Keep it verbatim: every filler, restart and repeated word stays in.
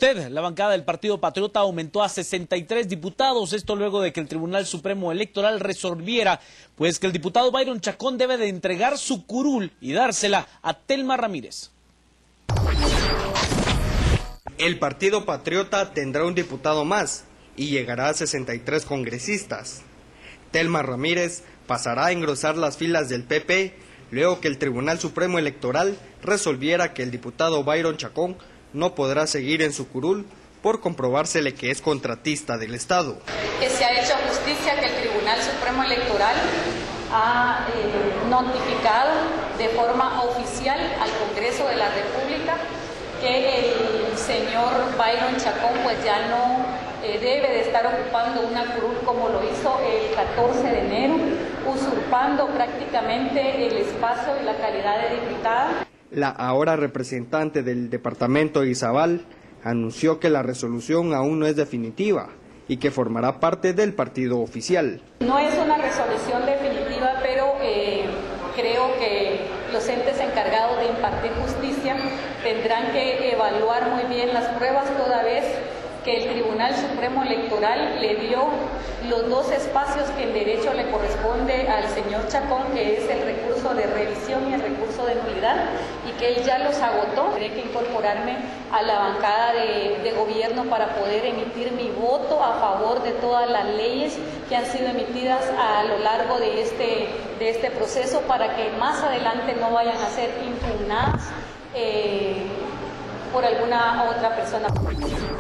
usted, la bancada del Partido Patriota aumentó a sesenta y tres diputados, esto luego de que el Tribunal Supremo Electoral resolviera pues que el diputado Byron Chacón debe de entregar su curul y dársela a Telma Ramírez. El Partido Patriota tendrá un diputado más y llegará a sesenta y tres congresistas. Telma Ramírez pasará a engrosar las filas del P P luego que el Tribunal Supremo Electoral resolviera que el diputado Byron Chacón no podrá seguir en su curul por comprobársele que es contratista del Estado. Que se ha hecho justicia que el Tribunal Supremo Electoral ha eh, notificado de forma oficial al Congreso de la República que el señor Byron Chacón pues ya no eh, debe de estar ocupando una curul como lo hizo el catorce de enero, usurpando prácticamente el espacio y la calidad de diputada. La ahora representante del departamento de Izabal anunció que la resolución aún no es definitiva y que formará parte del partido oficial. No es una resolución definitiva, pero eh, creo que los entes encargados de impartir justicia tendrán que evaluar muy bien las pruebas, toda vez que el Tribunal Supremo Electoral le dio los dos espacios que en derecho le corresponde al señor Chacón, que es el recurso de revisión y el recurso de nulidad, y que él ya los agotó. Tendré que incorporarme a la bancada de, de gobierno para poder emitir mi voto a favor de todas las leyes que han sido emitidas a lo largo de este, de este proceso, para que más adelante no vayan a ser impugnadas eh, por alguna otra persona.